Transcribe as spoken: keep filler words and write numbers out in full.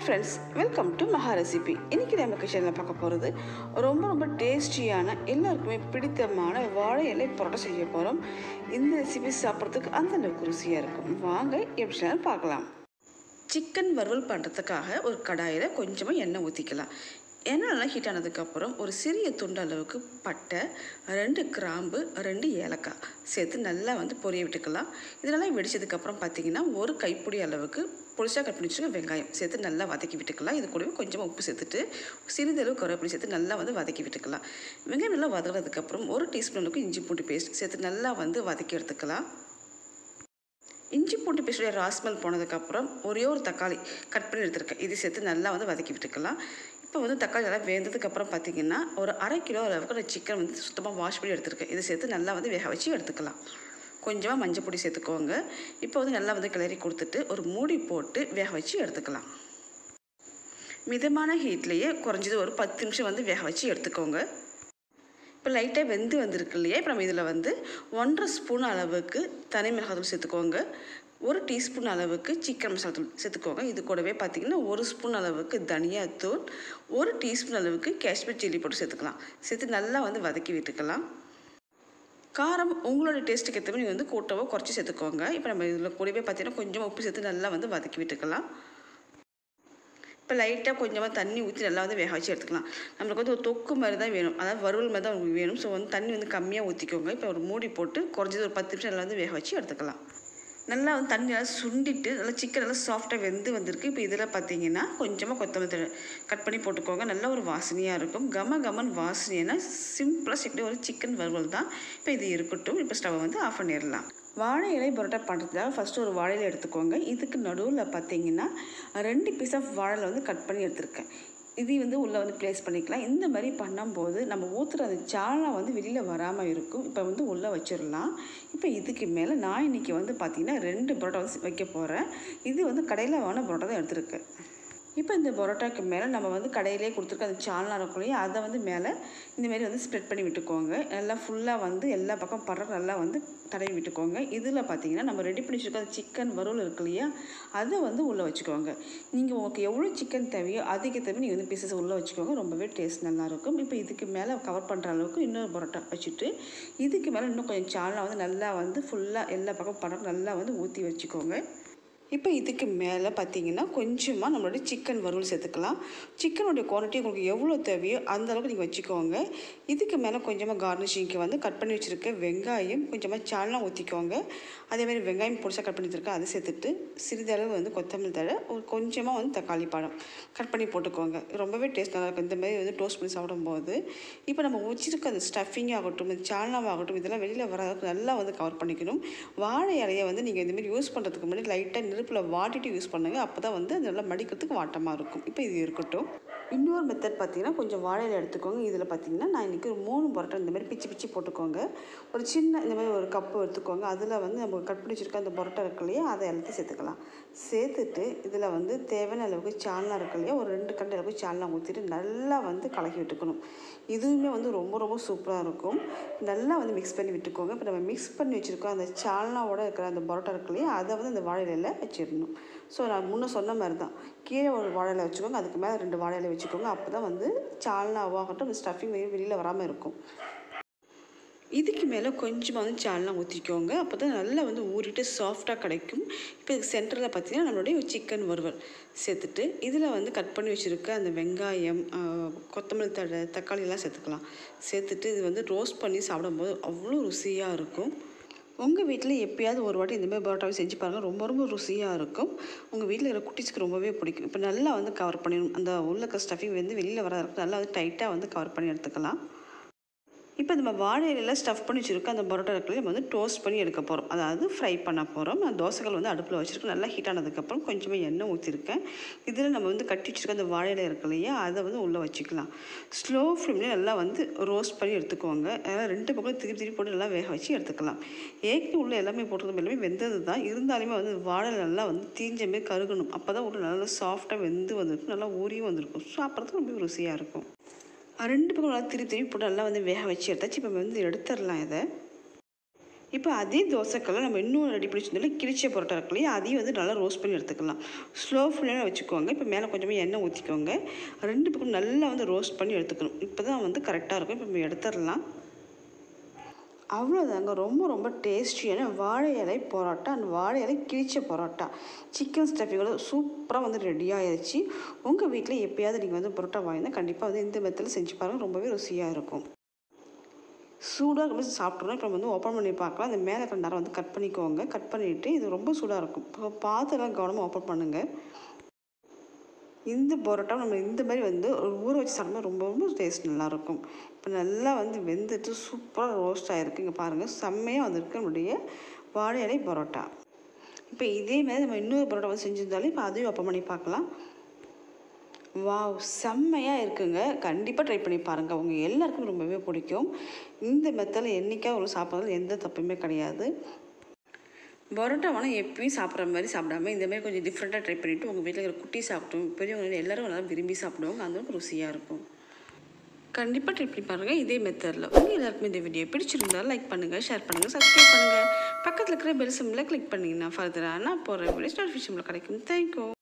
Friends, welcome to Maha recipe. இன்றைக்கி நம்ம கிச்சனில் பார்க்க போகிறது ரொம்ப ரொம்ப டேஸ்டியான, எல்லாருக்குமே பிடித்தமான வாழை இலை பரோட்டா செய்ய போகிறோம். இந்த ரெசிபி சாப்பிட்றதுக்கு அந்த அளவுக்கு ருசியாக இருக்கும். வாங்க எப்படி பார்க்கலாம். சிக்கன் வறுவல் பண்ணுறதுக்காக ஒரு கடாயில் கொஞ்சமாக எண்ணெய் ஊற்றிக்கலாம். எண்ணெய் நல்லா ஹீட் ஆனதுக்கப்புறம் ஒரு சிறிய துண்டு அளவுக்கு பட்டை, ரெண்டு கிராம்பு, ரெண்டு ஏலக்காய் சேர்த்து நல்லா வந்து பொரிய விட்டுக்கலாம். இதெல்லாம் வெடிச்சதுக்கப்புறம் பார்த்திங்கன்னா ஒரு கைப்பிடி அளவுக்கு பொடிசாக கட் பண்ணி வச்சுருக்க வெங்காயம் சேர்த்து நல்லா வதக்கி விட்டுக்கலாம். இது கூடவே கொஞ்சமாக உப்பு சேர்த்துட்டு சிறிதளவு கருவேப்பிலை சேர்த்து நல்லா வந்து வதக்கி விட்டுக்கலாம். வெங்காயம் நல்லா வதக்கினதுக்கப்புறம் ஒரு டீஸ்பூன் அளவுக்கு இஞ்சி பூண்டு பேஸ்ட் சேர்த்து நல்லா வந்து வதக்கி எடுத்துக்கலாம். இஞ்சி பூண்டு பேஸ்ட்டுடைய ராஸ்மல் போனதுக்கப்புறம் ஒரே ஒரு தக்காளி கட் பண்ணி எடுத்துருக்கேன். இது சேர்த்து நல்லா வந்து வதக்கி விட்டுக்கலாம். இப்போ வந்து தக்காளி நல்லா வேந்ததுக்கப்புறம் பார்த்திங்கன்னா ஒரு அரை கிலோ அளவுக்கு நான் சிக்கன் வந்து சுத்தமாக வாஷ் பண்ணி எடுத்துருக்கேன். இதை சேர்த்து நல்லா வந்து வேக வச்சு எடுத்துக்கலாம். கொஞ்சமாக மஞ்சள் பொடி சேர்த்துக்கோங்க. இப்போ வந்து நல்லா வந்து கிளறி கொடுத்துட்டு ஒரு மூடி போட்டு வேக வச்சு எடுத்துக்கலாம். மிதமான ஹீட்லேயே குறைஞ்சது ஒரு பத்து நிமிஷம் வந்து வேக வச்சு எடுத்துக்கோங்க. இப்போ லைட்டாக வெந்து வந்திருக்கு இல்லையா, இப்போ நம்ம இதில் வந்து ஒன்றரை ஸ்பூன் அளவுக்கு தனி மிளகாத்தூள் சேர்த்துக்கோங்க. ஒரு டீஸ்பூன் அளவுக்கு சிக்கன் மசாலா தூள் சேர்த்துக்கோங்க. இது கூடவே பார்த்திங்கன்னா ஒரு ஸ்பூன் அளவுக்கு தனியாத்தூள், ஒரு டீஸ்பூன் அளவுக்கு காஷ்மீர் சில்லி போட்டு சேர்த்துக்கலாம். சேர்த்து நல்லா வந்து வதக்கி விட்டுக்கலாம். காரம் உங்களோட டேஸ்ட்டுக்கு ஏற்ற மாதிரி நீங்கள் வந்து கூட்டவோ குறைச்சி சேர்த்துக்கோங்க. இப்போ நம்ம இதில் கூடவே பார்த்திங்கன்னா கொஞ்சமாக உப்பு சேர்த்து நல்லா வந்து வதக்கி விட்டுக்கலாம். இப்போ லைட்டாக கொஞ்சமாக தண்ணி ஊற்றி நல்லா வந்து வேக வச்சு எடுத்துக்கலாம். நம்மளுக்கு வந்து ஒரு தொக்கு மாதிரி தான் வேணும், அதாவது வறுவல் மாதிரி தான் உங்களுக்கு வேணும். ஸோ வந்து தண்ணி வந்து கம்மியாக ஊற்றிக்கோங்க. இப்போ ஒரு மூடி போட்டு குறைஞ்சது ஒரு பத்து நிமிஷம் நல்லா வந்து வேக வச்சு எடுத்துக்கலாம். நல்லா வந்து தண்ணி நல்லா சுண்டிட்டு நல்லா சிக்கன் நல்லா சாஃப்டாக வெந்து வந்திருக்கு. இப்போ இதில் பார்த்தீங்கன்னா கொஞ்சமாக கொத்தமல்லி கட் பண்ணி போட்டுக்கோங்க. நல்ல ஒரு வாசனையாக இருக்கும். கம கமன் வாசனைனா சிம்பிளாக சிக்கன் ஒரு சிக்கன் வறுவல் தான். இப்போ இது இருக்கட்டும். இப்போ ஸ்டவ்வை வந்து ஆஃப் பண்ணிடலாம். வாழை இலை பரோட்டா பண்ணுறதுக்காக ஃபஸ்ட்டு ஒரு வாழை இலை எடுத்துக்கோங்க. இதுக்கு நடுவில் பார்த்தீங்கன்னா ரெண்டு பீஸ் ஆஃப் வாழை வந்து கட் பண்ணி எடுத்துருக்கேன். இது வந்து உள்ளே வந்து ப்ளேஸ் பண்ணிக்கலாம். இந்த மாதிரி பண்ணும்போது நம்ம ஊற்றுற அந்த சாலம் வந்து வெளியில் வராமல் இருக்கும். இப்போ வந்து உள்ளே வச்சிடலாம். இப்போ இதுக்கு மேலே நான் இன்றைக்கி வந்து பார்த்திங்கன்னா ரெண்டு பரோட்டா வந்து வைக்க போகிறேன். இது வந்து கடையில் வாங்கின பரோட்டா தான் எடுத்துருக்கேன். இப்போ இந்த பரோட்டாக்கு மேலே நம்ம வந்து கடையிலே கொடுத்துருக்க அந்த சால்னா இருக்கும் இல்லையா, அதை வந்து மேலே இந்தமாரி வந்து ஸ்ப்ரெட் பண்ணி விட்டுக்கோங்க. நல்லா ஃபுல்லாக வந்து எல்லா பக்கம் படுற நல்லா வந்து தடவி விட்டுக்கோங்க. இதில் பார்த்தீங்கன்னா நம்ம ரெடி பண்ணி வச்சுருக்க அந்த சிக்கன் வறுவல் இருக்கு இல்லையா, அதை வந்து உள்ளே வச்சுக்கோங்க. நீங்கள் உங்களுக்கு எவ்வளோ சிக்கன் தேவையோ அதுக்கு தேவை நீங்கள் வந்து பீசஸ் உள்ளே வச்சுக்கோங்க. ரொம்பவே டேஸ்ட் நல்லாயிருக்கும். இப்போ இதுக்கு மேலே கவர் பண்ணுற அளவுக்கு இன்னொரு பரோட்டா வச்சுட்டு இதுக்கு மேலே இன்னும் கொஞ்சம் சால்னா வந்து நல்லா வந்து ஃபுல்லாக எல்லா பக்கம் படுற நல்லா வந்து ஊற்றி வச்சுக்கோங்க. இப்போ இதுக்கு மேலே பார்த்தீங்கன்னா கொஞ்சமாக நம்மளுடைய சிக்கன் வறுவல் சேர்த்துக்கலாம். சிக்கனுடைய குவான்டிட்டி உங்களுக்கு எவ்வளோ தேவையோ அந்த அளவுக்கு நீங்கள் வச்சுக்கோங்க. இதுக்கு மேலே கொஞ்சமாக கார்னிஷிங்க்கு வந்து கட் பண்ணி வச்சுருக்க வெங்காயம் கொஞ்சமாக சால்னா ஊற்றிக்கோங்க. அதேமாதிரி வெங்காயம் பொடிசாக கட் பண்ணி வச்சுருக்கேன், அதை சேர்த்துட்டு சிறிதளவு வந்து கொத்தமல்லி தழை, ஒரு கொஞ்சமாக வந்து தக்காளி பழம் கட் பண்ணி போட்டுக்கோங்க. ரொம்பவே டேஸ்ட் நல்லாயிருக்கும் இந்த மாதிரி வந்து டோஸ்ட் பண்ணி சாப்பிடும்போது. இப்போ நம்ம வச்சுருக்க அந்த ஸ்டஃபிங் ஆகட்டும், இந்த சால்னாவாகட்டும், இதெல்லாம் வெளியில் வராதுக்கு நல்லா வந்து கவர் பண்ணிக்கணும். வாழை இலையை வந்து நீங்கள் இந்தமாதிரி யூஸ் பண்ணுறதுக்கு முன்னாடி லைட்டாக நெருப்பில் வாட்டிட்டு யூஸ் பண்ணுங்கள். அப்போ தான் வந்து அது நல்லா மடிக்கிறதுக்கு வாட்டமாக இருக்கும். இப்போ இது இருக்கட்டும். இன்னொரு மெத்தட் பார்த்திங்கன்னா கொஞ்சம் வாழையில எடுத்துக்கோங்க. இதில் பார்த்திங்கன்னா நான் இன்றைக்கி ஒரு மூணு பரோட்டா இந்த மாதிரி பிச்சு பிச்சு போட்டுக்கோங்க. ஒரு சின்ன இந்த மாதிரி ஒரு கப்பு எடுத்துக்கோங்க. அதில் வந்து நம்ம கட் பண்ணி வச்சுருக்க அந்த பரோட்டா இருக்கு இல்லையா, அதை எல்லாத்தையும் சேர்த்துக்கலாம். சேர்த்துட்டு இதில் வந்து தேவையான அளவுக்கு சால்னா இருக்கு இல்லையா, ஒரு ரெண்டு கண்டு அளவுக்கு சால்னா ஊற்றிட்டு நல்லா வந்து கலக்கி விட்டுக்கணும். இதுவுமே வந்து ரொம்ப ரொம்ப சூப்பராக இருக்கும். நல்லா வந்து மிக்ஸ் பண்ணி விட்டுக்கோங்க. இப்போ நம்ம மிக்ஸ் பண்ணி வச்சுருக்கோம் அந்த சால்னாவோட இருக்கிற அந்த பரோட்டா இருக்கு இல்லையா, அதை வந்து அந்த வாழையில வச்சிடணும். ஸோ நான் முன்னே சொன்ன மாதிரி தான், கீழே ஒரு வாழையில வச்சுக்கோங்க, அதுக்கு மேலே ரெண்டு வாழையில வச்சுக்கோங்க. அப்போ தான் வந்து சால்னாவாகட்டும் அந்த ஸ்டஃபிங் வெளியில் வராமல் இருக்கும். இதுக்கு மேலே கொஞ்சமாக வந்து சால்னா ஊற்றிக்கோங்க. அப்போ தான் நல்லா வந்து ஊறிட்டு சாஃப்டாக கிடைக்கும். இப்போ இதுக்கு சென்டரில் பார்த்திங்கன்னா நம்மளுடைய சிக்கன் வறுவல் சேர்த்துட்டு இதில் வந்து கட் பண்ணி வச்சுருக்க அந்த வெங்காயம், கொத்தமல்லி தழை, தக்காளியெல்லாம் சேர்த்துக்கலாம். சேர்த்துட்டு இது வந்து ரோஸ்ட் பண்ணி சாப்பிடும்போது அவ்வளோ ருசியாக இருக்கும். உங்கள் வீட்டில் எப்போயாவது ஒரு வாட்டி இந்தமாதிரி பரோட்டாவை செஞ்சு பாருங்கள். ரொம்ப ரொம்ப ருசியாக இருக்கும். உங்கள் வீட்டில் இருக்கிற குட்டீஸ்க்கு ரொம்பவே பிடிக்கும். இப்போ நல்லா வந்து கவர் பண்ணிடணும். அந்த உள்ள இருக்க ஸ்டஃபிங் வந்து வெளியில் வர நல்லா வந்து டைட்டாக வந்து கவர் பண்ணி எடுத்துக்கலாம். இப்போ நம்ம வாழை இலையில் ஸ்டஃப் பண்ணி வச்சுருக்க அந்த பரோட்டா இருக்குல்ல, நம்ம வந்து டோஸ்ட் பண்ணி எடுக்க போகிறோம், அதாவது ஃப்ரை பண்ண போகிறோம். நான் தோசைகள் வந்து அடுப்பில் வச்சுருக்கேன். நல்லா ஹீட் ஆனதுக்கப்புறம் கொஞ்சமாக எண்ணெய் ஊற்றிருக்கேன். இதில் நம்ம வந்து கட்டி வச்சுருக்க அந்த வாழை இலை இருக்கு இல்லையா, அதை வந்து உள்ளே வச்சுக்கலாம். ஸ்லோ ஃப்ளேம்லேயே நல்லா வந்து ரோஸ்ட் பண்ணி எடுத்துக்கோங்க. அதனால் ரெண்டு பக்கம் திருப்பி திருப்பி போட்டு நல்லா வேக வச்சு எடுத்துக்கலாம். ஏற்கனவே உள்ள எல்லாமே போட்டது எல்லாமே வெந்தது தான், இருந்தாலுமே வந்து வாழை நல்லா வந்து தீஞ்சமே கருகணும். அப்போ தான் உள்ள நல்லா சாஃப்டாக வெந்து வந்திருக்கும், நல்லா ஊறியும் வந்திருக்கும். சாப்பிட்றதுக்கு ரொம்ப ருசியாக இருக்கும். ரெண்டு பக்கம் நல்லா திருப்பி திருப்பி போட்டு நல்லா வந்து வேக வச்சு எடுத்தாச்சு. இப்போ வந்து எடுத்துடலாம். இதை இப்போ அதே தோசைக்கல்ல நம்ம இன்னும் ரெடி பண்ணி வச்சுருந்தோம்ல கிழிச்ச பரோட்டா இருக்கு இல்லையா, அதையும் வந்து நல்லா ரோஸ்ட் பண்ணி எடுத்துக்கலாம். ஸ்லோ ஃப்ளேமில் வச்சுக்கோங்க. இப்போ மேலே கொஞ்சமாக எண்ணெய் ஊற்றிக்கோங்க. ரெண்டு பக்கம் நல்லா வந்து ரோஸ்ட் பண்ணி எடுத்துக்கணும். இப்போ தான் வந்து கரெக்டாக இருக்கும். இப்போ நம்ம எடுத்துடலாம். அவ்வளோதாங்க, ரொம்ப ரொம்ப டேஸ்டியான வாழை இலை பரோட்டா அண்ட் வாழை இலை கிழிச்ச பரோட்டா சிக்கன் ஸ்டஃபிங்கோட சூப்பராக வந்து ரெடி ஆயிடுச்சு. உங்கள் வீட்டில் எப்போயாவது நீங்கள் வந்து பரோட்டா வாங்கினா கண்டிப்பாக வந்து இந்த மெத்தடில் செஞ்சு பாருங்கள். ரொம்பவே ருசியாக இருக்கும். சூடாக இருக்கும் சாப்பிட்றோம். இப்போ வந்து ஓப்பன் பண்ணி பார்க்கலாம். அந்த மேலே இருக்கிற நேரம் வந்து கட் பண்ணிக்கோங்க. கட் பண்ணிவிட்டு இது ரொம்ப சூடாக இருக்கும். இப்போ பார்த்துலாம் கவனமாக ஓப்பன் பண்ணுங்கள். இந்த பரோட்டா நம்ம இந்த மாதிரி வந்து ஒரு ஊற வச்சு சாப்பிட்டா ரொம்ப ரொம்ப டேஸ்ட் நல்லாயிருக்கும். இப்போ நல்லா வந்து வெந்துட்டு சூப்பராக ரோஸ்ட் ஆகிருக்கு. இங்கே பாருங்கள், செம்மையாக வந்திருக்கு நம்மளுடைய வாழை இலை பரோட்டா. இப்போ இதே மாதிரி நம்ம இன்னொரு பரோட்டா வந்து செஞ்சுருந்தாலும் இப்போ அதையும் ஓப்பன் பண்ணி பார்க்கலாம். வாவ், செம்மையாக இருக்குங்க. கண்டிப்பாக ட்ரை பண்ணி பாருங்கள். அவங்க எல்லாருக்கும் ரொம்பவே பிடிக்கும். இந்த மெத்தடில் என்றைக்கா ஒரு சாப்பிட்றதுல எந்த தப்புமே கிடையாது. பரோட்டா வேணால் எப்பயும் சாப்பிட்ற மாதிரி சாப்பிடாம இந்த மாதிரி கொஞ்சம் டிஃப்ரெண்ட்டாக ட்ரை பண்ணிவிட்டு உங்கள் வீட்டில் இருக்கிற குட்டி சாப்பிட்டோம் பெரியவங்க எல்லோரும் நல்லா விரும்பி சாப்பிடுவாங்க. அந்தளவுக்கு ருசியாக இருக்கும். கண்டிப்பாக ட்ரை பண்ணி பாருங்கள் இதே மெத்தடில். உங்கள் எல்லாருக்குமே இந்த வீடியோ பிடிச்சிருந்தாலும் லைக் பண்ணுங்கள், ஷேர் பண்ணுங்கள், சப்ஸ்கிரைப் பண்ணுங்கள். பக்கத்தில் இருக்கிற பெல் சிம்பிளை கிளிக் பண்ணிங்கன்னா ஃபர்தராக நான் போகிற வீடியோஸ் நோட்டிஃபிகேஷனில் கிடைக்கும். தேங்க்யூ.